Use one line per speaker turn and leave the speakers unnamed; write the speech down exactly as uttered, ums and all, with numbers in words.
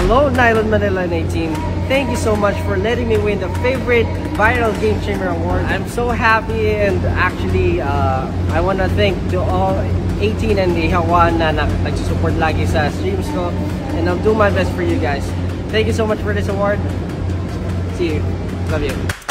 hello NYLON Manila nineteen. Thank you so much for letting me win the favorite viral game streamer award. I'm so happy, and actually uh, I want to thank to all eighteen and the Hawan na nagsusupport lagi sa streams ko, and I'll do my best for you guys. Thank you so much for this award. See you. Love you.